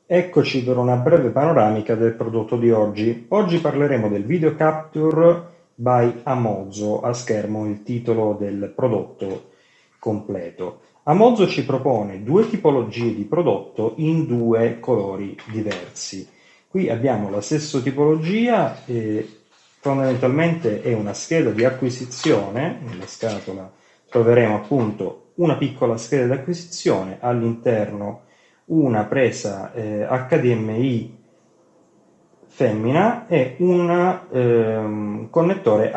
Eccoci per una breve panoramica del prodotto di oggi. Oggi parleremo del Video Capture by Amozo, a schermo il titolo del prodotto completo. Amozo ci propone due tipologie di prodotto in due colori diversi. Qui abbiamo la stessa tipologia e fondamentalmente è una scheda di acquisizione. Nella scatola troveremo appunto una piccola scheda di acquisizione, all'interno una presa HDMI femmina e un connettore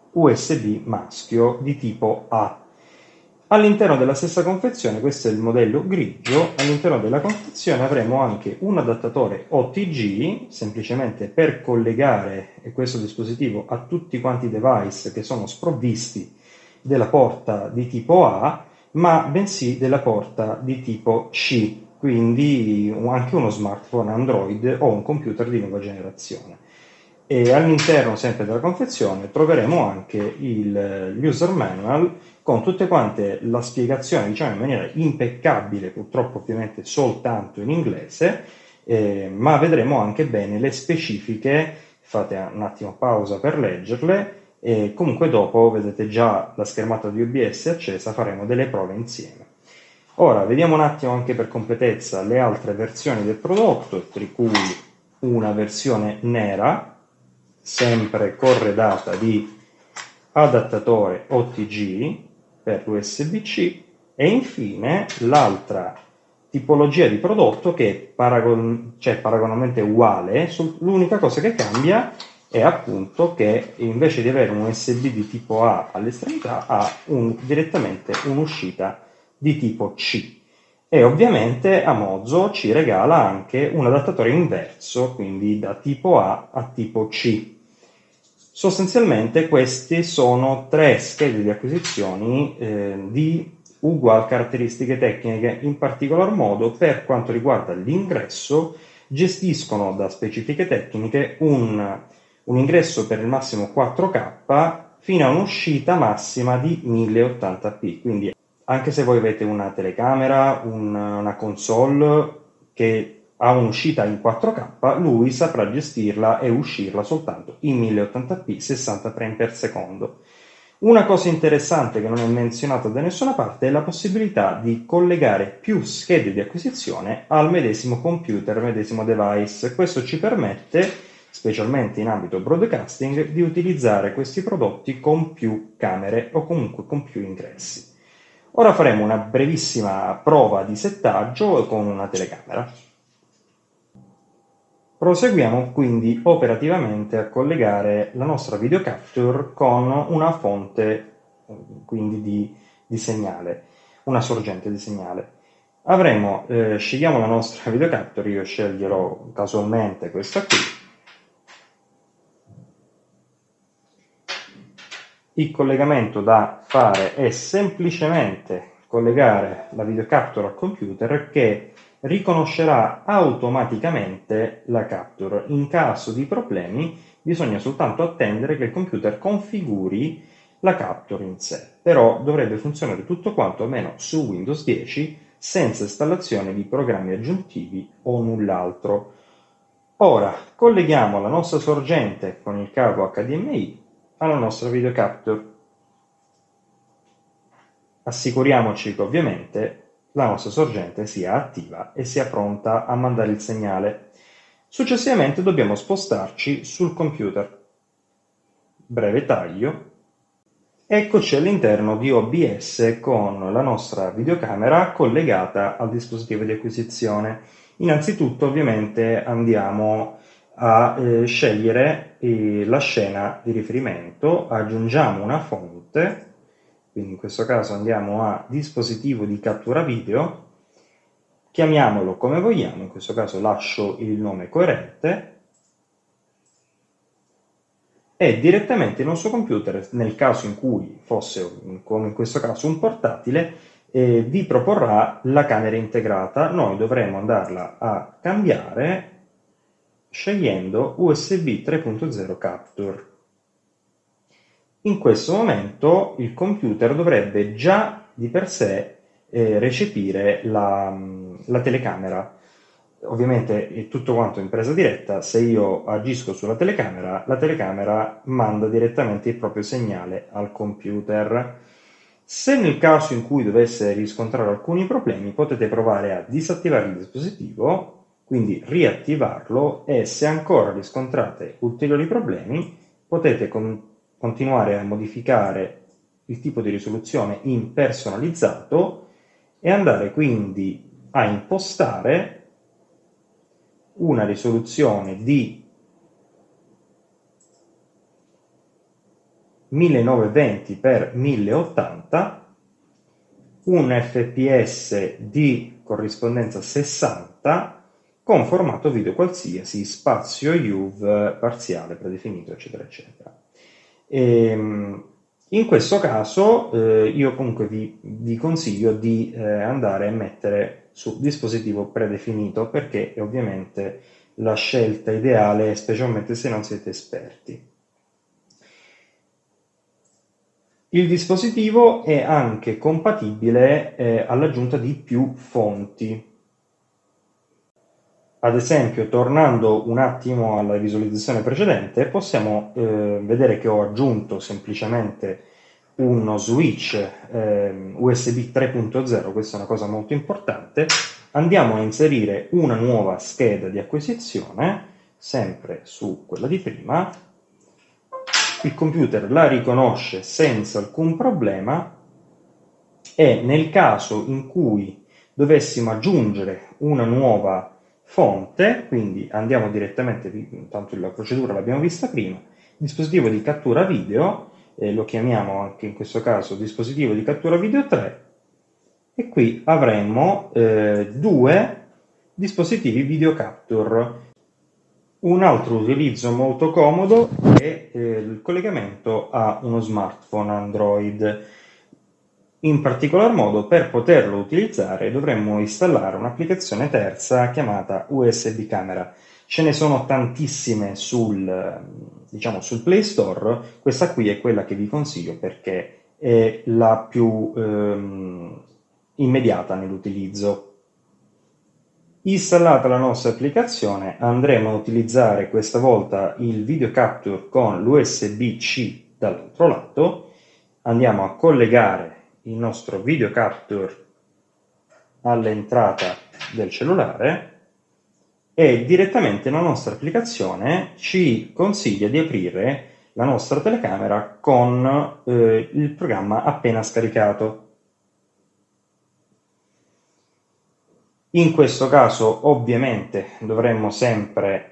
USB maschio di tipo A. All'interno della stessa confezione, questo è il modello grigio, all'interno della confezione avremo anche un adattatore OTG, semplicemente per collegare questo dispositivo a tutti quanti i device che sono sprovvisti della porta di tipo A, ma bensì della porta di tipo C, quindi anche uno smartphone Android o un computer di nuova generazione. E all'interno sempre della confezione troveremo anche il user manual con tutte quante la spiegazione, diciamo in maniera impeccabile, purtroppo ovviamente soltanto in inglese, ma vedremo anche bene le specifiche. Fate un attimo pausa per leggerle e comunque dopo vedete già la schermata di OBS accesa, faremo delle prove insieme. Ora vediamo un attimo anche per completezza le altre versioni del prodotto, tra cui una versione nera, sempre corredata di adattatore OTG per l'USB-C, e infine l'altra tipologia di prodotto che è paragonalmente uguale, l'unica cosa che cambia è appunto che invece di avere un USB di tipo A all'estremità ha direttamente un'uscita di tipo C. E ovviamente Amozo ci regala anche un adattatore inverso, quindi da tipo A a tipo C. Sostanzialmente queste sono tre schede di acquisizioni di uguali caratteristiche tecniche. In particolar modo, per quanto riguarda l'ingresso, gestiscono da specifiche tecniche un ingresso per il massimo 4K fino a un'uscita massima di 1080p. Quindi anche se voi avete una telecamera, una console che ha un'uscita in 4K, lui saprà gestirla e uscirla soltanto in 1080p 60 frame per secondo. Una cosa interessante che non è menzionata da nessuna parte è la possibilità di collegare più schede di acquisizione al medesimo computer, medesimo device. Questo ci permette, specialmente in ambito broadcasting, di utilizzare questi prodotti con più camere o comunque con più ingressi. Ora faremo una brevissima prova di settaggio con una telecamera. Proseguiamo quindi operativamente a collegare la nostra video capture con una fonte quindi di segnale, una sorgente di segnale. Scegliamo la nostra video capture, io sceglierò casualmente questa qui. Il collegamento da fare è semplicemente collegare la video capture al computer, che riconoscerà automaticamente la capture. In caso di problemi bisogna soltanto attendere che il computer configuri la capture in sé, però dovrebbe funzionare tutto quanto almeno su Windows 10 senza installazione di programmi aggiuntivi o null'altro. Ora colleghiamo la nostra sorgente con il cavo HDMI alla nostra video capture. Assicuriamoci che ovviamente la nostra sorgente sia attiva e sia pronta a mandare il segnale. Successivamente dobbiamo spostarci sul computer. Breve taglio. Eccoci all'interno di OBS con la nostra videocamera collegata al dispositivo di acquisizione. Innanzitutto ovviamente andiamo a scegliere la scena di riferimento, aggiungiamo una fonte, quindi in questo caso andiamo a dispositivo di cattura video, chiamiamolo come vogliamo, in questo caso lascio il nome coerente, e direttamente il nostro computer, nel caso in cui fosse, come in questo caso, un portatile, vi proporrà la camera integrata. Noi dovremo andarla a cambiare scegliendo USB 3.0 Capture. In questo momento il computer dovrebbe già di per sé recepire la telecamera. ovviamente è tutto quanto in presa diretta. Se io agisco sulla telecamera, la telecamera manda direttamente il proprio segnale al computer. Se nel caso in cui dovesse riscontrare alcuni problemi, potete provare a disattivare il dispositivo, quindi riattivarlo, e se ancora riscontrate ulteriori problemi potete continuare a modificare il tipo di risoluzione in personalizzato e andare quindi a impostare una risoluzione di 1920x1080, un fps di corrispondenza 60 con formato video qualsiasi, spazio UV parziale predefinito, eccetera, eccetera. In questo caso io comunque vi consiglio di andare a mettere su dispositivo predefinito, perché è ovviamente la scelta ideale, specialmente se non siete esperti. Il dispositivo è anche compatibile all'aggiunta di più fonti. Ad esempio, tornando un attimo alla visualizzazione precedente, possiamo vedere che ho aggiunto semplicemente uno switch USB 3.0, questa è una cosa molto importante. Andiamo a inserire una nuova scheda di acquisizione, sempre su quella di prima. Il computer la riconosce senza alcun problema, e nel caso in cui dovessimo aggiungere una nuova fonte, quindi andiamo direttamente, tanto la procedura l'abbiamo vista prima, dispositivo di cattura video, lo chiamiamo anche in questo caso dispositivo di cattura video 3, e qui avremmo due dispositivi video capture. Un altro utilizzo molto comodo è il collegamento a uno smartphone Android. In particolar modo, per poterlo utilizzare dovremmo installare un'applicazione terza chiamata USB Camera. Ce ne sono tantissime sul Play Store. Questa qui è quella che vi consiglio perché è la più immediata nell'utilizzo. Installata la nostra applicazione, andremo a utilizzare questa volta il video capture con l'USB-C dall'altro lato. Andiamo a collegare il nostro video capture all'entrata del cellulare e direttamente la nostra applicazione ci consiglia di aprire la nostra telecamera con il programma appena scaricato. In questo caso ovviamente dovremmo sempre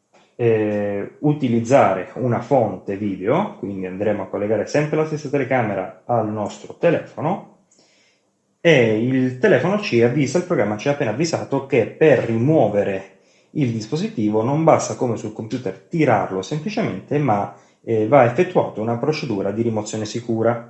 utilizzare una fonte video, quindi andremo a collegare sempre la stessa telecamera al nostro telefono, e il telefono ci avvisa, il programma ci ha appena avvisato che per rimuovere il dispositivo non basta come sul computer tirarlo semplicemente, ma va effettuata una procedura di rimozione sicura.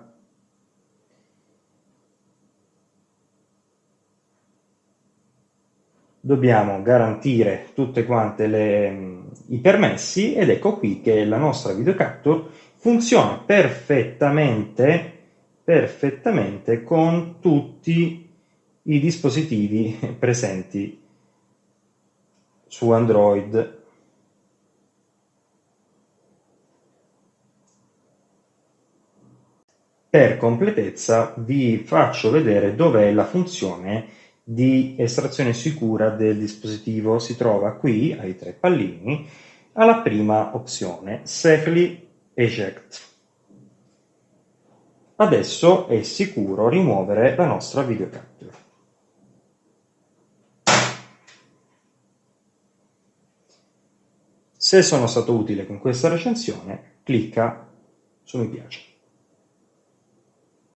Dobbiamo garantire tutte quante i permessi, ed ecco qui che la nostra video capture funziona perfettamente con tutti i dispositivi presenti su Android. Per completezza vi faccio vedere dov'è la funzione di estrazione sicura del dispositivo. Si trova qui ai tre pallini alla prima opzione, Safely Eject. Adesso è sicuro rimuovere la nostra video capture. Se sono stato utile con questa recensione, clicca su mi piace.